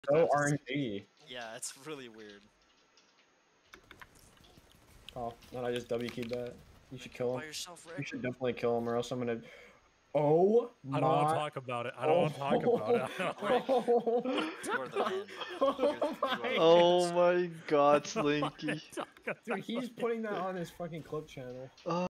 So RNG. Yeah, it's really weird. Oh, then I just W keyed that. You should kill By him. yourself, Rick. You should definitely kill him, or else I'm gonna. Oh my! I don't want to talk about it. I don't want to talk about it. You're the man. Oh my god, Slinky. Dude, he's putting that on his fucking clip channel.